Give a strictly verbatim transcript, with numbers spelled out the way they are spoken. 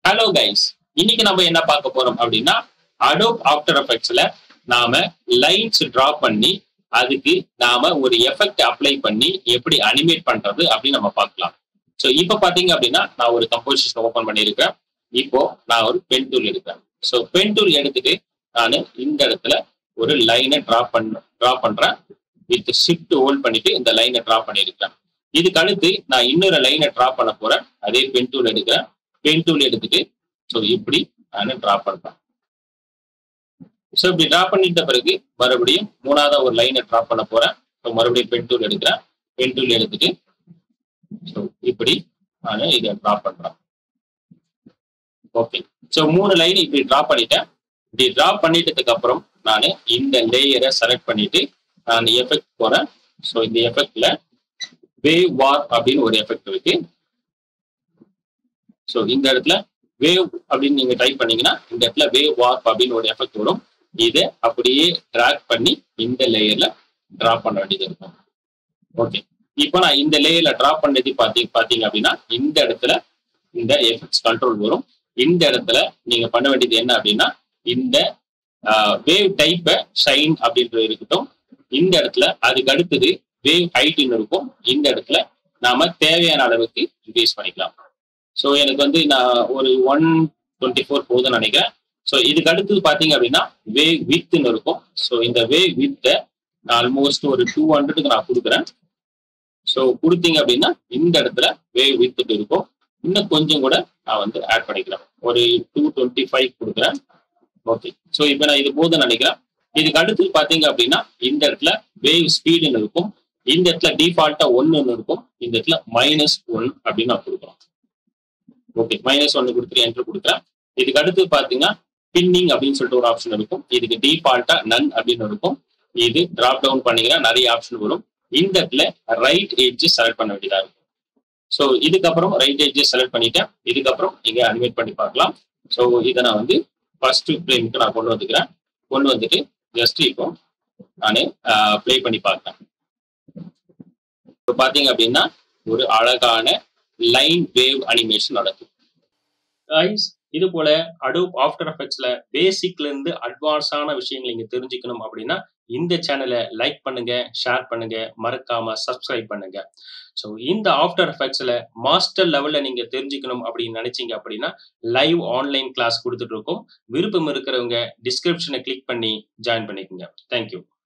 Hello guys, இன்னைக்கு நம்ம என்ன பார்க்க போறோம் அப்படின்னா அடோப் ஆஃப்டர் எஃபெக்ட்ஸ்ல நாம லைன்ஸ் டிரா பண்ணி அதுக்கு நாம ஒரு எஃபெக்ட் அப்ளை பண்ணி எப்படி அனிமேட் பண்றது அப்படின்னு நம்ம பார்க்கலாம். ஸோ இப்போ பாத்தீங்க அப்படின்னா நான் ஒரு கம்போசிஷன் ஓபன் பண்ணியிருக்கேன். இப்போ நான் ஒரு பென் டூல் எடுக்கிறேன். ஸோ பென் டூல் எடுத்துட்டு நான் இந்த இடத்துல ஒரு லைனை டிரா பண்ண டிரா பண்றேன். வித் ஷிஃப்ட் ஹோல்ட் பண்ணிட்டு இந்த லைனை டிரா பண்ணியிருக்கேன். இதுக்கு அடுத்து நான் இன்னொரு லைனை டிரா பண்ண போறேன். அதே பென் டூல் எடுக்கிறேன். பென் டூல் எடுத்துட்டு ஸோ இப்படி நான் டிரா பண்றேன். ஸோ இப்படி டிரா பண்ணிட்ட பிறகு மறுபடியும் மூணாவது ஒரு லைனை டிரா பண்ண போறேன். ஸோ மறுபடியும் பென் டூல் எடுக்கிறேன். பென் டூல் எடுத்துட்டு ஸோ இப்படி நான் இதை டிரா பண்றேன். ஓகே, ஸோ மூணு லைன் இப்படி டிரா பண்ணிட்டேன். இப்படி டிரா பண்ணிட்டதுக்கு அப்புறம் நான் இந்த லேயரை செலக்ட் பண்ணிட்டு நான் எஃபெக்ட் போறேன். ஸோ இந்த எஃபெக்ட்ல வேவ் வார் அப்படின்னு ஒரு எஃபெக்ட் இருக்கு. ஸோ இந்த இடத்துல வேவ் அப்படின்னு நீங்க டைப் பண்ணீங்கன்னா இந்த இடத்துல வேவ் வார்ப் அப்படின்னு ஒரு எஃபெக்ட் வரும். இதை அப்படியே டிராக் பண்ணி இந்த லேயர்ல டிரா பண்ண வேண்டியது இருக்கும். ஓகே, இப்போ நான் இந்த லேயர்ல டிரா பண்ணது பாத்தீங்க பாத்தீங்க அப்படின்னா இந்த இடத்துல இந்த எஃபெக்ட்ஸ் கண்ட்ரோல் வரும். இந்த இடத்துல நீங்க பண்ண வேண்டியது என்ன அப்படின்னா இந்த வேவ் டைப்பை ஷைன் அப்படின்றது இருக்கட்டும். இந்த இடத்துல அதுக்கு அடுத்தது வேவ் ஹைட்னு இருக்கும். இந்த இடத்துல நாம தேவையான அளவுக்கு இன்க்ரீஸ் பண்ணிக்கலாம். ஸோ எனக்கு வந்து நான் ஒரு ஒன் டுவெண்ட்டி ஃபோர் போகுதுன்னு நினைக்கிறேன். ஸோ இதுக்கு அடுத்தது பார்த்தீங்க அப்படின்னா வேவ் வித்னு இருக்கும். ஸோ இந்த வேவ் வித்தை ஆல்மோஸ்ட் ஒரு டூ ஹண்ட்ரடுக்கு நான் கொடுக்குறேன். ஸோ கொடுத்தீங்க அப்படின்னா இந்த இடத்துல வேவ் வித்துட்டு இருக்கும். இன்னும் கொஞ்சம் கூட நான் வந்து ஆட் பண்ணிக்கிறேன். ஒரு டூ டுவெண்ட்டி ஃபைவ் கொடுக்குறேன். ஓகே, ஸோ இப்போ நான் இது போதுன்னு நினைக்கிறேன். இதுக்கு அடுத்து பார்த்தீங்க அப்படின்னா இந்த இடத்துல வேவ் ஸ்பீடுன்னு இருக்கும். இந்த இடத்துல டிஃபால்ட்டா ஒன்னு இருக்கும். இந்த இடத்துல மைனஸ் ஒன் அப்படின்னு நான் கொடுக்குறோம். ஓகே, மைனஸ் ஒன்னு கொடுத்துட்டு என்டர் கொடுக்குறேன். இதுக்கு அடுத்து பாத்தீங்கன்னா பின்னிங் அப்படின்னு சொல்லிட்டு ஒரு ஆப்ஷன் இருக்கும். இதுக்கு டிஃபால்ட்டா நன் அப்படின்னு இருக்கும். இது டிராப் டவுன் பண்ணீங்கன்னா நிறைய ஆப்ஷன் வரும். இந்த இடத்துல ரைட் எட்ஜ் செலக்ட் பண்ண வேண்டியதா இருக்கும். ஸோ இதுக்கப்புறம் ரைட் எட்ஜ் செலக்ட் பண்ணிட்டேன். இதுக்கப்புறம் நீங்க அனிமேட் பண்ணி பார்க்கலாம். ஸோ இதை நான் வந்து ஃபர்ஸ்ட் ஃப்ரேமுக்கு நான் கொண்டு வந்துக்கிறேன். கொண்டு வந்துட்டு ஜஸ்ட் இப்போ நான் ப்ளே பண்ணி பார்க்கிறேன். இப்போ பாத்தீங்க அப்படின்னா ஒரு அழகான லைன் வேவ் அனிமேஷன் நடக்கும். கைஸ், இது போல அடோப் ஆஃப்டர் எஃபெக்ட்ஸ்ல பேசிக்ல இருந்து அட்வான்ஸான விஷயங்களை நீங்க தெரிஞ்சுக்கணும் அப்படின்னா இந்த சேனலை லைக் பண்ணுங்க, ஷேர் பண்ணுங்க, மறக்காம சப்ஸ்கிரைப் பண்ணுங்க. ஸோ இந்த ஆஃப்டர் எஃபெக்ட்ஸ்ல மாஸ்டர் லெவல்ல நீங்க தெரிஞ்சுக்கணும் அப்படின்னு நினைச்சீங்க அப்படின்னா லைவ் ஆன்லைன் கிளாஸ் கொடுத்துட்டு இருக்கோம். விருப்பம் இருக்கிறவங்க டிஸ்கிரிப்ஷனை கிளிக் பண்ணி ஜாயின் பண்ணிக்கோங்க. தேங்க்யூ.